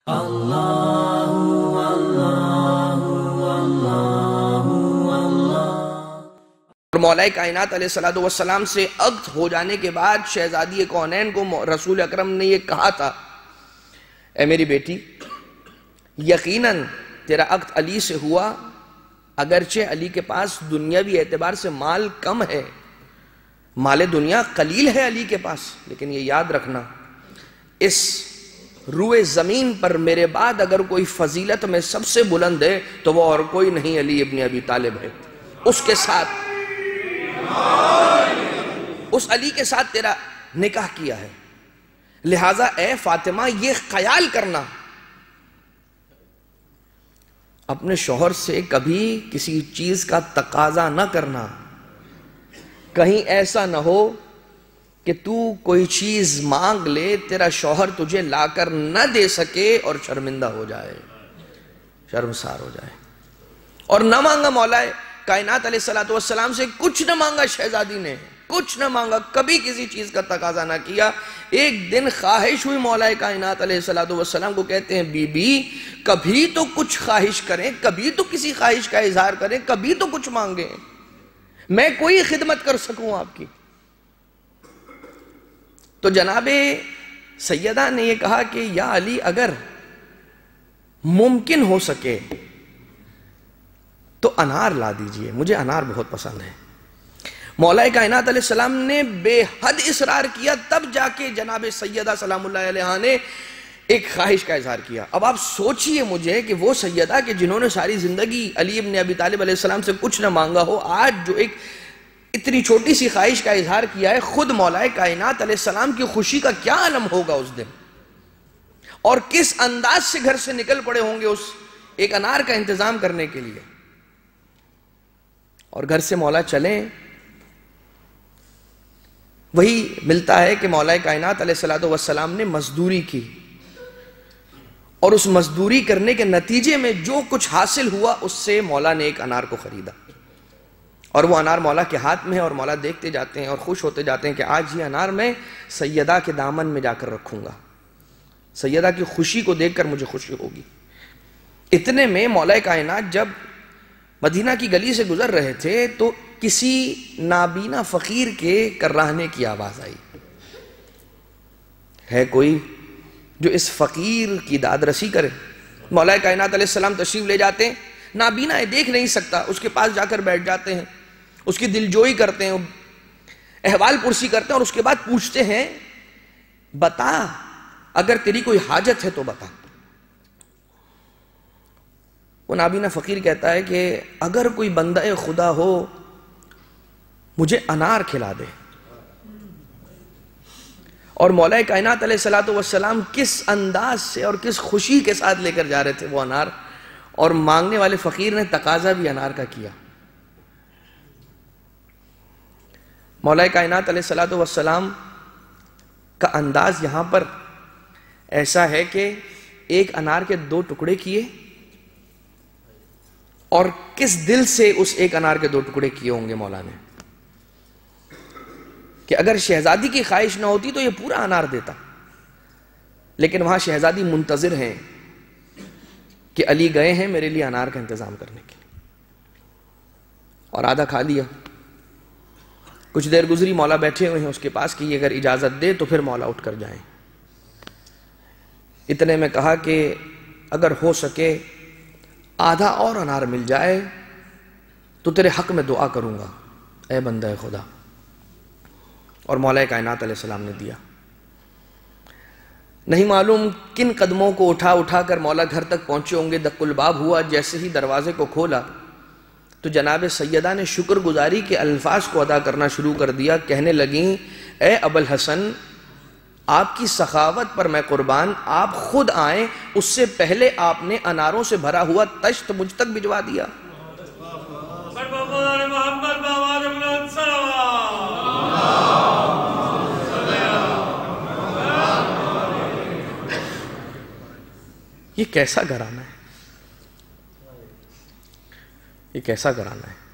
اور مولا کائنات علیہ السلام سے عقد ہو جانے کے بعد شہزادی کونین کو رسول اکرم نے یہ کہا تھا، اے میری بیٹی، یقیناً تیرا عقد علی سے ہوا، اگرچہ علی کے پاس دنیاوی اعتبار سے مال کم ہے، مال دنیا قلیل ہے علی کے پاس، لیکن یہ یاد رکھنا، اس روئے زمین پر میرے بعد اگر کوئی فضیلت میں سب سے بلند ہے تو وہ اور کوئی نہیں، علی ابن ابی طالب ہے۔ اس کے ساتھ، اس علی کے ساتھ تیرا نکاح کیا ہے، لہٰذا اے فاطمہ یہ خیال کرنا، اپنے شوہر سے کبھی کسی چیز کا تقاضا نہ کرنا، کہیں ایسا نہ ہو کہ تو کوئی چیز مانگ لے، تیرا شوہر تجھے لا کر نہ دے سکے اور شرمندہ ہو جائے، شرمسار ہو جائے۔ اور نہ مانگا مولا کائنات علیہ السلام سے، کچھ نہ مانگا شہزادی نے، کچھ نہ مانگا، کبھی کسی چیز کا تقاضا نہ کیا۔ ایک دن خواہش ہوئی مولا کائنات علیہ السلام کو، کہتے ہیں بی بی کبھی تو کچھ خواہش کریں، کبھی تو کسی خواہش کا اظہار کریں، کبھی تو کچھ مانگیں، میں کوئی خدمت کر سکوں آپ کی۔ تو جناب سیدہ نے یہ کہا کہ یا علی اگر ممکن ہو سکے تو انار لا دیجئے، مجھے انار بہت پسند ہے۔ مولا کائنات علیہ السلام نے بے حد اصرار کیا، تب جا کے جناب سیدہ سلام اللہ علیہا نے ایک خواہش کا اظہار کیا۔ اب آپ سوچئے مجھے کہ وہ سیدہ کہ جنہوں نے ساری زندگی علی ابن ابی طالب علیہ السلام سے کچھ نہ مانگا ہو، آج جو ایک اتنی چھوٹی سی خواہش کا اظہار کیا ہے، خود مولا کائنات علیہ السلام کی خوشی کا کیا عالم ہوگا اس دن، اور کس انداز سے گھر سے نکل پڑے ہوں گے اس ایک انار کا انتظام کرنے کے لیے۔ اور گھر سے مولا چلیں، وہی ملتا ہے کہ مولا کائنات علیہ السلام نے مزدوری کی، اور اس مزدوری کرنے کے نتیجے میں جو کچھ حاصل ہوا اس سے مولا نے ایک انار کو خریدا، اور وہ انار مولا کے ہاتھ میں ہے، اور مولا دیکھتے جاتے ہیں اور خوش ہوتے جاتے ہیں کہ آج یہ انار میں سیدہ کے دامن میں جا کر رکھوں گا، سیدہ کی خوشی کو دیکھ کر مجھے خوشی ہوگی۔ اتنے میں مولا کائنات جب مدینہ کی گلی سے گزر رہے تھے تو کسی نابینا فقیر کے کراہنے کی آواز آئی، ہے کوئی جو اس فقیر کی داد رسی کرے؟ مولا کائنات علیہ السلام تشریف لے جاتے ہیں، نابینا ہے، دیکھ نہیں سکتا، اس کے پاس جا کر بیٹھ جاتے ہیں، اس کی دلجوئی کرتے ہیں، احوال پرسی کرتے ہیں، اور اس کے بعد پوچھتے ہیں بتا اگر تیری کوئی حاجت ہے تو بتا۔ وہ نابینا فقیر کہتا ہے کہ اگر کوئی بندہ خدا ہو مجھے انار کھلا دے۔ اور مولا کائنات علیہ السلام کس انداز سے اور کس خوشی کے ساتھ لے کر جا رہے تھے وہ انار، اور مانگنے والے فقیر نے تقاضا بھی انار کا کیا۔ مولا کائنات علیہ السلام کا انداز یہاں پر ایسا ہے کہ ایک انار کے دو ٹکڑے کیے، اور کس دل سے اس ایک انار کے دو ٹکڑے کیے ہوں گے مولا نے، کہ اگر شہزادی کی خواہش نہ ہوتی تو یہ پورا انار دیتا، لیکن وہاں شہزادی منتظر ہیں کہ علی گئے ہیں میرے لیے انار کا انتظام کرنے کے لیے، اور آدھا کھا لیا۔ کچھ دیر گزری، مولا بیٹھے ہوئے ہیں اس کے پاس کہ یہ اگر اجازت دے تو پھر مولا اٹھ کر جائیں۔ اتنے میں کہا کہ اگر ہو سکے آدھا اور انار مل جائے تو تیرے حق میں دعا کروں گا اے بندہ خدا۔ اور مولا کائنات علیہ السلام نے دیا۔ نہیں معلوم کن قدموں کو اٹھا اٹھا کر مولا گھر تک پہنچے ہوں گے، دق الباب ہوا، جیسے ہی دروازے کو کھولا تو جناب سیدہ نے شکر گزاری کے الفاظ کو ادا کرنا شروع کر دیا، کہنے لگیں اے ابو الحسن آپ کی سخاوت پر میں قربان، آپ خود آئیں، اس سے پہلے آپ نے اناروں سے بھرا ہوا تشت مجھ تک بھجوا دیا۔ یہ کیسا گھرانہ ہے، یہ کیسا گھرانہ ہے۔